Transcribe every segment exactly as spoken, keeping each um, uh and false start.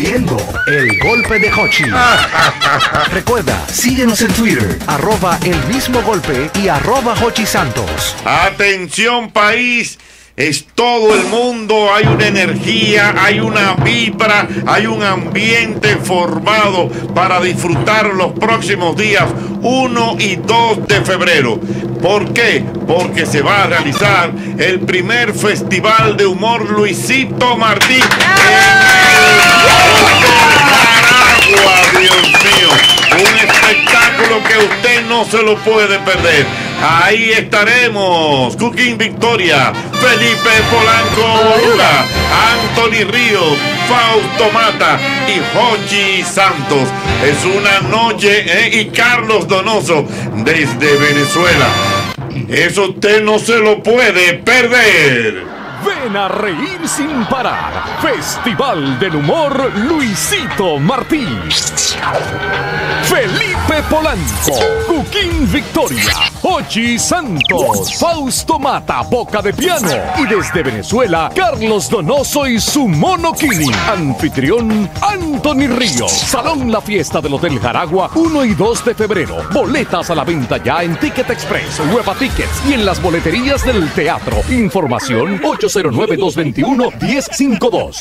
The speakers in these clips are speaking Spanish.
Haciendo el golpe de Hochi. Recuerda, síguenos en Twitter, arroba el mismo golpe y arroba Hochi Santos. Atención país, es todo el mundo, hay una energía, hay una vibra, hay un ambiente formado para disfrutar los próximos días uno y dos de febrero. ¿Por qué? Porque se va a realizar el primer Festival de Humor Luisito Martí en el Jaragua, Dios mío. Un espectáculo que usted no se lo puede perder. Ahí estaremos. Cooking Victoria, Felipe Polanco Boruga, Anthony Ríos, Fausto Mata y Hochi Santos. Es una noche, ¿eh? Y Carlos Donoso desde Venezuela. Eso usted no se lo puede perder. Ven a reír sin parar. Festival del Humor Luisito Martí. Felipe Polanco, Cooking Victoria, Hochi Santos, Fausto Mata, Boca de Piano. Y desde Venezuela, Carlos Donoso y su Monoquini. Anfitrión, Anthony Ríos. Salón La Fiesta del Hotel Jaragua, uno y dos de febrero. Boletas a la venta ya en Ticket Express, Hueva Tickets y en las boleterías del teatro. Información ocho cero nueve, dos dos uno, uno cero cinco dos.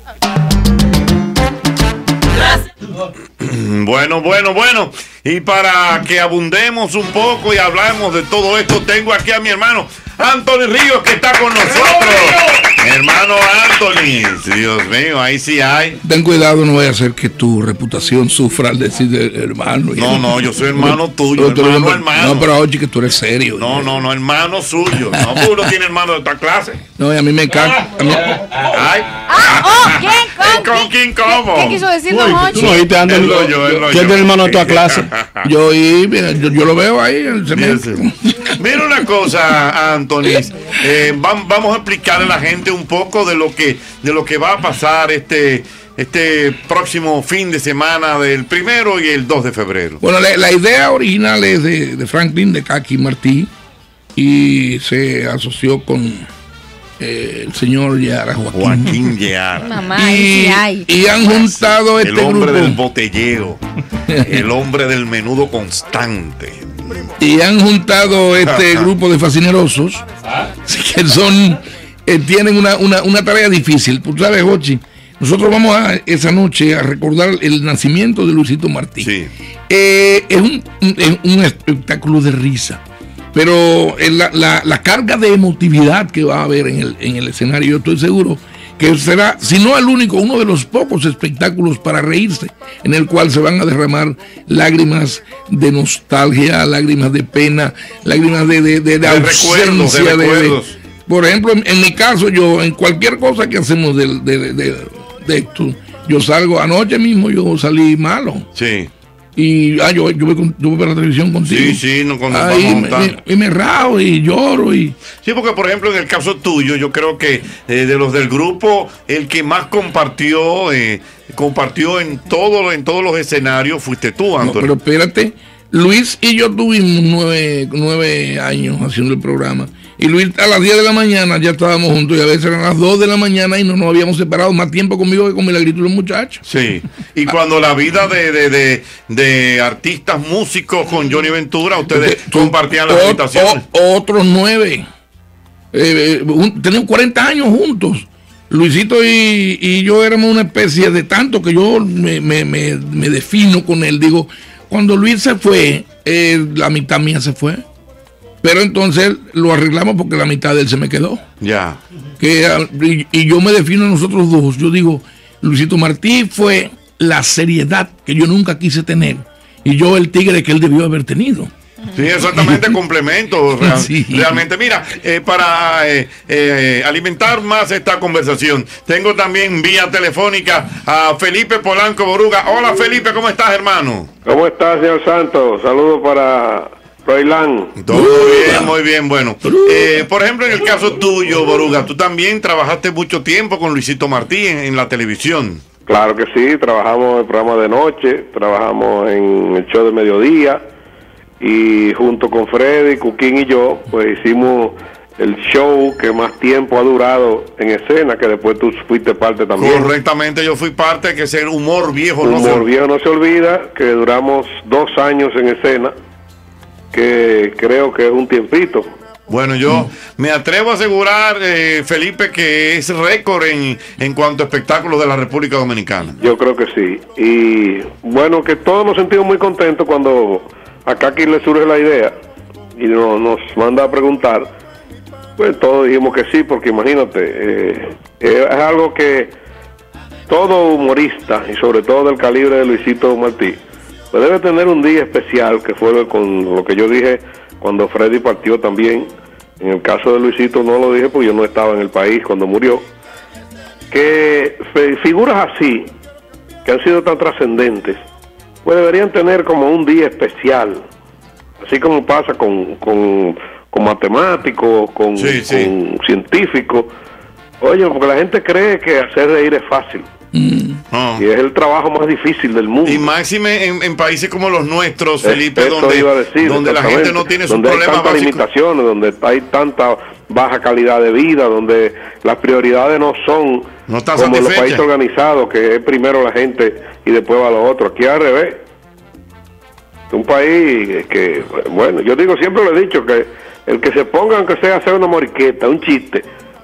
Bueno, bueno, bueno. Y para que abundemos un poco y hablamos de todo esto, tengo aquí a mi hermano Anthony Ríos, que está con nosotros. Hermano Anthony, Dios mío, ahí sí hay. Ten cuidado, no vaya a hacer que tu reputación sufra al decir de hermano. No, no, yo soy hermano tuyo, pero, hermano, pero, hermano. No, pero oye, que tú eres serio. No, no, no, hermano suyo. No, porque uno tiene hermano de esta clase. No, y a mí me encanta. A mí... Ay. Ah, oh, ¿quién? ¿Con, ¿Con quién cómo? ¿Qué, ¿Qué quiso decir Don Hochi? Tú no oíste, Anthony. ¿Quién es el hermano de toda clase? Yo, y, mira, yo, yo lo veo ahí. Se me... Mira una cosa, Anthony. Eh, vamos a explicarle a la gente un poco de lo que de lo que va a pasar este este próximo fin de semana del primero y el dos de febrero. Bueno, la, la idea original es de, de Franklin de Kaki Martí y se asoció con eh, el señor Yara Joaquín. Joaquín Yara. Mamá, y, sí hay. y han juntado este el hombre grupo. del botelleo, el hombre del menudo constante. Y han juntado este grupo de fascinerosos que son eh, tienen una, una, una tarea difícil. Tú sabes, Hochi, nosotros vamos a esa noche a recordar el nacimiento de Luisito Martí. Sí. Eh, es un, un, un espectáculo de risa, pero la, la, la carga de emotividad que va a haber en el, en el escenario, yo estoy seguro que será, si no el único, uno de los pocos espectáculos para reírse, en el cual se van a derramar lágrimas de nostalgia, lágrimas de pena, lágrimas de, de, de, de, de ausencia. De, de, de, por ejemplo, en, en mi caso, yo, en cualquier cosa que hacemos de, de, de, de esto, yo salgo, anoche mismo yo salí malo. Sí. Y ah, yo, yo, voy, yo voy para la televisión contigo. Sí, sí, no, cuando Ahí vamos a me, montar. me, y me rajo y lloro. Y... Sí, porque por ejemplo, en el caso tuyo, yo creo que eh, de los del grupo, el que más compartió, eh, compartió en, todo, en todos los escenarios, fuiste tú, Antonio. No, pero espérate, Luis y yo tuvimos nueve, nueve años haciendo el programa. Y Luis a las diez de la mañana ya estábamos juntos y a veces eran las dos de la mañana y no nos habíamos separado más tiempo conmigo que con Milagrito y los muchachos. Sí, y cuando la vida de, de, de, de artistas músicos con Johnny Ventura, ustedes Usted, compartían las o, habitaciones. O, otros nueve. Eh, un, tenemos cuarenta años juntos. Luisito y, y yo éramos una especie de tanto que yo me, me, me, me defino con él. Digo, cuando Luis se fue, eh, la mitad mía se fue. Pero entonces lo arreglamos porque la mitad de él se me quedó. Ya. Que, y, y yo me defino a nosotros dos. Yo digo, Luisito Martí fue la seriedad que yo nunca quise tener. Y yo el tigre que él debió haber tenido. Sí, exactamente, complemento. Real, Sí. Realmente, mira, eh, para eh, eh, alimentar más esta conversación, tengo también vía telefónica a Felipe Polanco Boruga. Hola Felipe, ¿cómo estás, hermano? ¿Cómo está, señor Santos? Saludos para Roilán. Todo bien, muy bien, bueno. Eh, por ejemplo, en el caso tuyo, Boruga, tú también trabajaste mucho tiempo con Luisito Martí en, en la televisión. Claro que sí, trabajamos en el programa de noche, trabajamos en el show de mediodía y junto con Freddy, Cuquín y yo, pues hicimos el show que más tiempo ha durado en escena, que después tú fuiste parte también. Correctamente, yo fui parte, que es el humor viejo. Humor no se... viejo no se olvida, que duramos dos años en escena, que creo que es un tiempito. Bueno, yo mm. me atrevo a asegurar, eh, Felipe, que es récord en, en cuanto a espectáculos de la República Dominicana. Yo creo que sí. Y bueno, que todos nos sentimos muy contentos cuando a Kaki le surge la idea y no, nos manda a preguntar. Pues todos dijimos que sí, porque imagínate, eh, es algo que todo humorista, y sobre todo del calibre de Luisito Martí, pues debe tener un día especial, que fue con lo que yo dije cuando Freddy partió también. En el caso de Luisito no lo dije porque yo no estaba en el país cuando murió. Que figuras así, que han sido tan trascendentes, pues deberían tener como un día especial, así como pasa con, con, con matemáticos, con, sí, sí. con científicos. Oye, porque la gente cree que hacer reír es fácil. Mm. Oh. Y es el trabajo más difícil del mundo. Y máxime en, en países como los nuestros, Felipe, Esto donde, iba a decir, donde la gente no tiene sus donde problemas hay tantas básicos. limitaciones, donde hay tanta baja calidad de vida, donde las prioridades no son no están como en los satisfechas. países organizados, que es primero la gente y después va lo otro. Aquí al revés. Es un país que, bueno, yo digo, siempre lo he dicho, que el que se ponga, aunque sea hacer una moriqueta, un chiste,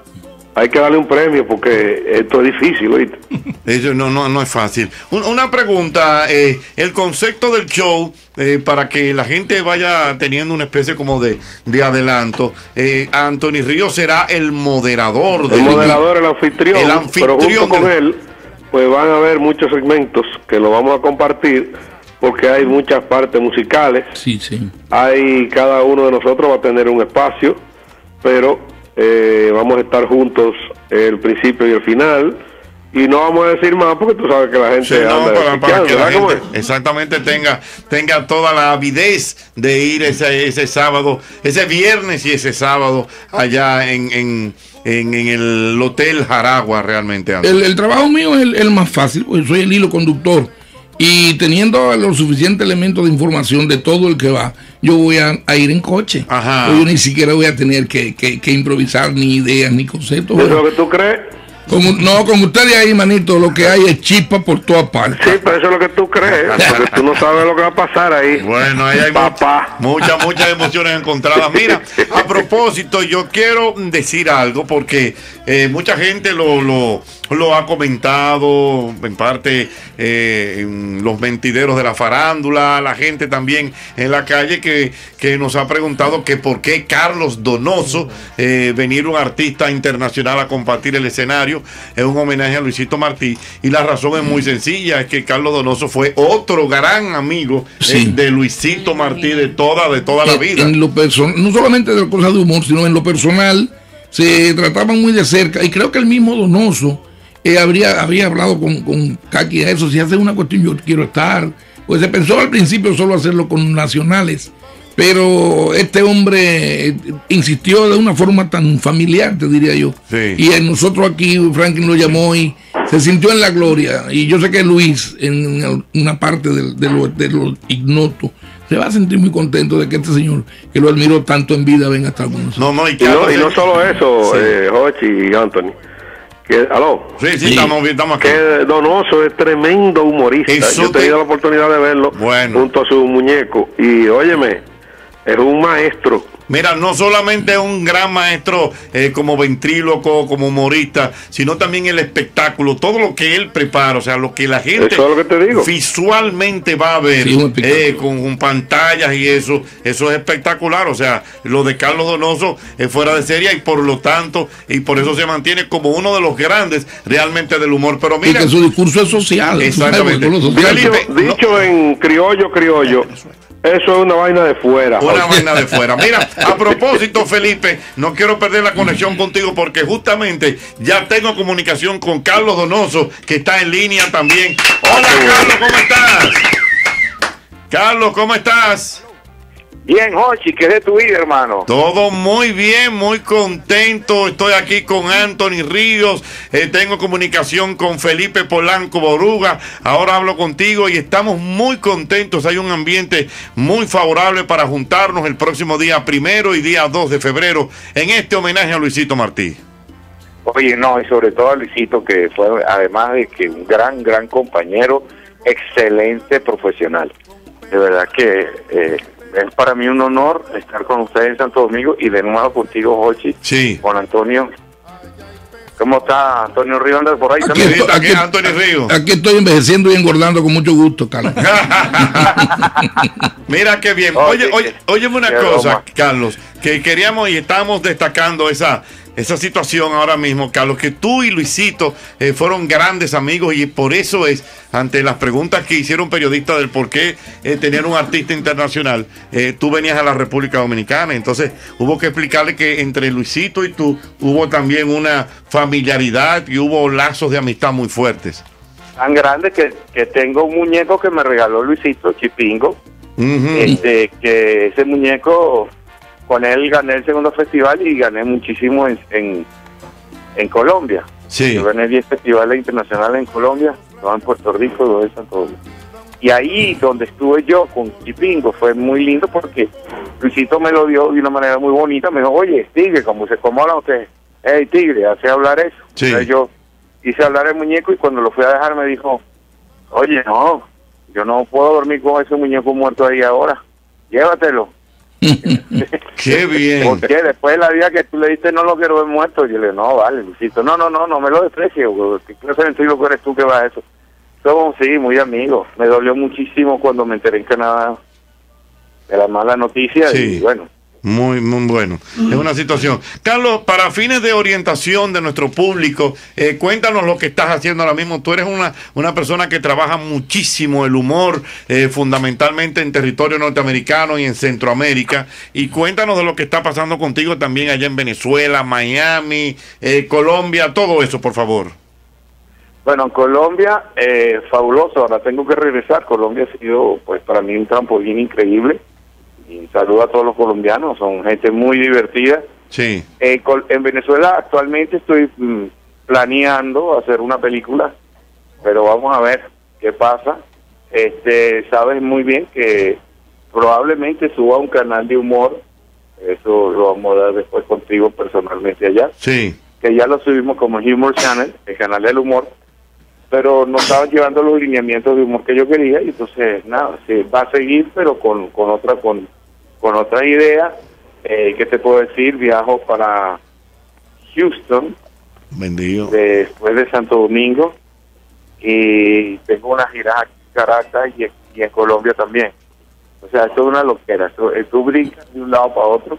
hay que darle un premio porque esto es difícil, ¿oíste? Eso no, no, no es fácil. Un, una pregunta, eh, el concepto del show, eh, para que la gente vaya teniendo una especie como de, de adelanto, eh, Anthony Ríos será el moderador. El moderador, el anfitrión, el anfitrión pero junto con del... él, pues van a haber muchos segmentos que lo vamos a compartir, porque hay muchas partes musicales. Sí, sí. Hay, cada uno de nosotros va a tener un espacio, pero... Eh, vamos a estar juntos el principio y el final, y no vamos a decir más porque tú sabes que la gente sí, no, anda para, para que la gente es? exactamente tenga tenga toda la avidez de ir ese, ese sábado, ese viernes y ese sábado allá en, en, en, en el Hotel Jaragua. Realmente el, el trabajo mío es el, el más fácil, porque soy el hilo conductor. Y teniendo los suficientes elementos de información de todo el que va, yo voy a, a ir en coche. Ajá. Yo ni siquiera voy a tener que, que, que improvisar ni ideas ni conceptos. ¿Eso es lo que tú crees? Como, no, con ustedes ahí, manito, lo que hay es chispa por todas partes. Sí, pero eso es lo que tú crees, porque tú no sabes lo que va a pasar ahí. Bueno, ahí hay Papá. muchas, muchas emociones encontradas. Mira, a propósito, yo quiero decir algo, porque eh, mucha gente lo, lo, lo ha comentado, en parte eh, en los mentideros de la farándula, la gente también en la calle que, que nos ha preguntado que por qué Carlos Donoso, eh, venir un artista internacional a compartir el escenario, es un homenaje a Luisito Martí, y la razón es muy sencilla, es que Carlos Donoso fue otro gran amigo sí. eh, de Luisito Martí de toda, de toda la en, vida. En lo personal, no solamente de cosas de humor, sino en lo personal, se trataban muy de cerca, y creo que el mismo Donoso eh, habría, habría hablado con, con Kaki a eso, si hace una cuestión yo quiero estar, pues se pensó al principio solo hacerlo con nacionales, pero este hombre insistió de una forma tan familiar, te diría yo. Sí. Y en nosotros aquí, Franklin lo llamó y se sintió en la gloria. Y yo sé que Luis, en una parte de, de, lo, de lo ignoto, se va a sentir muy contento de que este señor, que lo admiró tanto en vida, venga a estar con nosotros. No, no, y, y, no, y no solo eso, sí. eh, Jochi y Anthony. Que, ¿aló? Sí, sí, Sí. Estamos, estamos aquí. Que Donoso es tremendo humorista. Eso Yo he te- tenido la oportunidad de verlo Bueno. junto a su muñeco. Y óyeme, es un maestro. Mira, no solamente es un gran maestro eh, como ventríloco, como humorista, sino también el espectáculo, todo lo que él prepara, o sea, lo que la gente Eso es lo que te digo. visualmente va a ver, Sí, un espectáculo. eh, con, con pantallas y eso, eso es espectacular. O sea, lo de Carlos Donoso es fuera de serie, y por lo tanto, y por eso se mantiene como uno de los grandes realmente del humor. Pero Y mira, que su discurso es social. Exactamente. ¿Sabes? Lo social. Dicho, Felipe, dicho en criollo, criollo, eso es una vaina de fuera. una vaina de fuera. Mira, a propósito, Felipe, no quiero perder la conexión contigo porque justamente ya tengo comunicación con Carlos Donoso, que está en línea también. Hola, Carlos, ¿cómo estás? Carlos, ¿cómo estás? Bien, Jochi, ¿qué es de tu vida, hermano? Todo muy bien, muy contento. Estoy aquí con Anthony Ríos. Eh, tengo comunicación con Felipe Polanco Boruga. Ahora hablo contigo y estamos muy contentos. Hay un ambiente muy favorable para juntarnos el próximo día primero y día dos de febrero en este homenaje a Luisito Martí. Oye, no, y sobre todo a Luisito, que fue, además de que un gran, gran compañero, excelente profesional. De verdad que... Eh, es para mí un honor estar con ustedes en Santo Domingo y de nuevo contigo, Jochi. Sí. Con Antonio. ¿Cómo está Antonio Río? ¿Anda por ahí Aquí, también? estoy, aquí, Aquí, Antonio Río. Aquí estoy envejeciendo y engordando con mucho gusto, Carlos. Mira qué bien. Oye, oye, óyeme una cosa, Carlos, que queríamos y estábamos destacando esa, esa situación ahora mismo, Carlos, que tú y Luisito eh, fueron grandes amigos y por eso es, ante las preguntas que hicieron periodistas del por qué eh, tener un artista internacional, eh, tú venías a la República Dominicana, entonces hubo que explicarle que entre Luisito y tú hubo también una familiaridad y hubo lazos de amistad muy fuertes. Tan grande que, que tengo un muñeco que me regaló Luisito, Chipingo. Uh-huh. Este, que ese muñeco, con él gané el segundo festival y gané muchísimo en, en, en Colombia. Sí. Yo gané diez festivales internacionales en Colombia, dos en Puerto Rico, dos en Santo Domingo. Y ahí donde estuve yo con Chipingo fue muy lindo porque Luisito me lo dio de una manera muy bonita. Me dijo, oye, Tigre, ¿cómo se cómo hablan ustedes? Hey, Tigre, hace hablar eso. Sí. Entonces yo hice hablar el muñeco y cuando lo fui a dejar me dijo, oye, no, yo no puedo dormir con ese muñeco muerto ahí ahora. Llévatelo. Qué bien. Porque después de la vida que tú le diste no lo quiero ver muerto. Yo le digo, no, vale, Luisito, no, no, no, no me lo desprecies. ¿Qué clase de sentido que eres tú que vas a eso? Somos, sí, muy amigos. Me dolió muchísimo cuando me enteré en Canadá de la mala noticia. Sí. Y bueno. Muy, muy bueno. Es una situación. Carlos, para fines de orientación de nuestro público, eh, cuéntanos lo que estás haciendo ahora mismo. Tú eres una, una persona que trabaja muchísimo el humor, eh, fundamentalmente en territorio norteamericano y en Centroamérica. Y cuéntanos de lo que está pasando contigo también allá en Venezuela, Miami, eh, Colombia, todo eso, por favor. Bueno, en Colombia, eh, fabuloso. Ahora tengo que regresar. Colombia ha sido, pues, para mí un trampolín increíble. Y saludo a todos los colombianos, son gente muy divertida. Sí. Eh, en Venezuela actualmente estoy mm, planeando hacer una película, pero vamos a ver qué pasa. Este, sabes muy bien que probablemente suba un canal de humor, eso lo vamos a dar después contigo personalmente allá. Sí. Que ya lo subimos como Humor Channel, el canal del humor, pero no estaban llevando los lineamientos de humor que yo quería y entonces nada, se va a seguir pero con, con otra con, con otra idea. Eh, ¿qué te puedo decir? Viajo para Houston, Bendito. después de Santo Domingo, y tengo una gira aquí en Caracas y, y en Colombia también. O sea, esto es una loquera, tú, tú brincas de un lado para otro.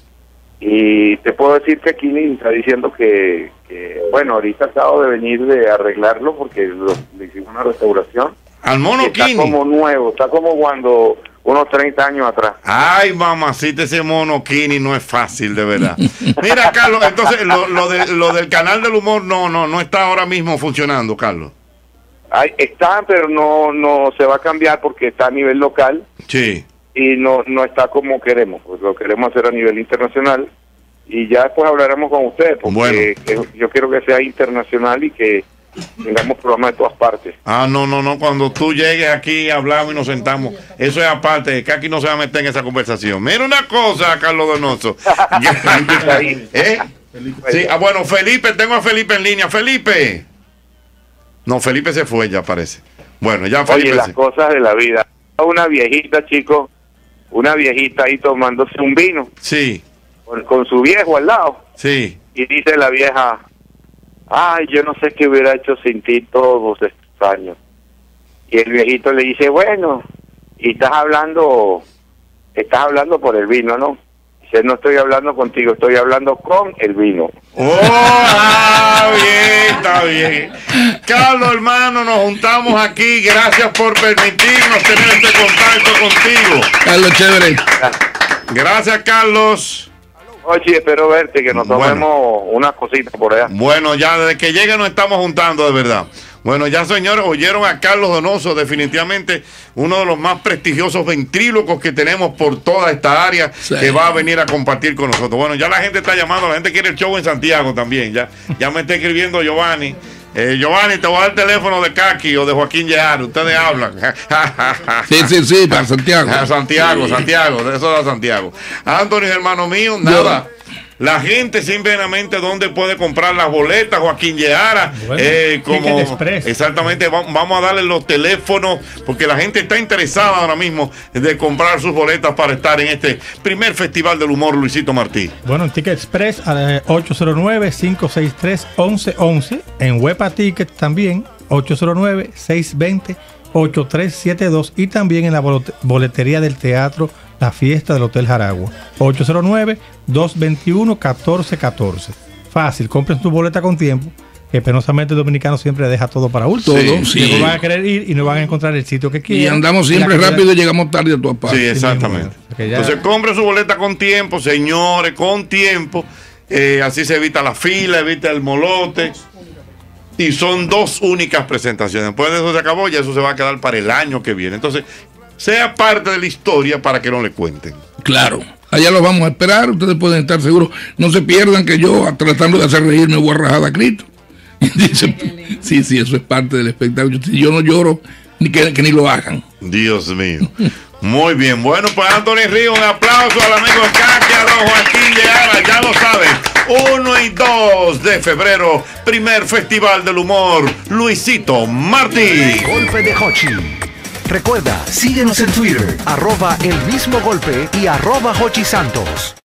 Y te puedo decir que aquí me está diciendo que, que, bueno, ahorita acabo de venir de arreglarlo porque lo, le hicimos una restauración. Al mono Está Kini. como nuevo, está como cuando unos treinta años atrás. Ay, mamacita, ese mono Kini no es fácil, de verdad. Mira, Carlos, entonces lo, lo, de, lo del canal del humor no, no, no está ahora mismo funcionando, Carlos. Ay, está, pero no, no se va a cambiar porque está a nivel local. Sí. Y no no está como queremos, pues lo queremos hacer a nivel internacional y ya después hablaremos con ustedes porque Bueno. que yo quiero que sea internacional y que tengamos programas de todas partes. Ah, no, no, no, cuando tú llegues aquí hablamos y nos sentamos, eso es aparte, que aquí no se va a meter en esa conversación. Mira una cosa, Carlos Donoso. ¿Eh? Sí, ah, bueno, Felipe, tengo a Felipe en línea. Felipe. No, Felipe se fue, ya parece. Bueno, ya Felipe Oye, las se... cosas de la vida. Una viejita, chico, una viejita ahí tomándose un vino Sí, con, con su viejo al lado sí. y dice la vieja, ay, yo no sé qué hubiera hecho sin ti todos estos años. Y el viejito le dice, bueno, y estás hablando, estás hablando por el vino, ¿no? Dice, no estoy hablando contigo, estoy hablando con el vino. Oh, ah, bien, está bien. Carlos, hermano, nos juntamos aquí. Gracias por permitirnos tener este contacto contigo. Carlos, chévere. Gracias, Carlos. Oye, espero verte, que nos Bueno. tomemos unas cositas por allá. Bueno, ya desde que llegue nos estamos juntando, de verdad. Bueno, ya señores, oyeron a Carlos Donoso, definitivamente uno de los más prestigiosos ventrílocos que tenemos por toda esta área, sí, que va a venir a compartir con nosotros. Bueno, ya la gente está llamando, la gente quiere el show en Santiago también, ya, ya me está escribiendo Giovanni. Eh, Giovanni, te voy a dar el teléfono de Kaki o de Joaquín Llear, ustedes hablan. Sí, sí, sí, para Santiago. Santiago, sí. Santiago, de eso da Santiago. Anthony, hermano mío, nada. Yo. La gente simplemente dónde puede comprar las boletas, Joaquín Lleara, bueno, eh, como exactamente, vamos a darle los teléfonos porque la gente está interesada ahora mismo de comprar sus boletas para estar en este primer Festival del Humor Luisito Martí. Bueno, en Ticket Express eh, ocho cero nueve, cinco seis tres, once once, en Huepa Ticket también ocho cero nueve, seis dos cero, ocho tres siete dos y también en la boletería del Teatro La Fiesta del Hotel Jaragua, ocho cero nueve, dos dos uno, uno cuatro uno cuatro. Fácil, compren tu boleta con tiempo, que penosamente el dominicano siempre deja todo para último. Todo, sí. No van a querer ir y no van a encontrar el sitio que quieren. Y andamos siempre rápido y llegamos tarde a todas partes. Sí, exactamente. Sí, ya... Entonces compren su boleta con tiempo, señores, con tiempo. Eh, así se evita la fila, evita el molote. Y son dos únicas presentaciones. Después de eso se acabó, ya eso se va a quedar para el año que viene. Entonces, sea parte de la historia para que no le cuenten. Claro, allá los vamos a esperar, ustedes pueden estar seguros. No se pierdan que yo, tratando de hacer reír, me voy a rajar a Cristo. Dice, sí, sí, eso es parte del espectáculo. Yo no lloro, ni que, que ni lo hagan. Dios mío. Muy bien, bueno, pues Anthony Río, un aplauso al amigo Kaki, a don Joaquín Lleara, ya lo saben, uno y dos de febrero, primer Festival del Humor, Luisito Martí. Golpe de Hochi. Recuerda, síguenos en Twitter, arroba el mismo golpe y arroba Hochi Santos.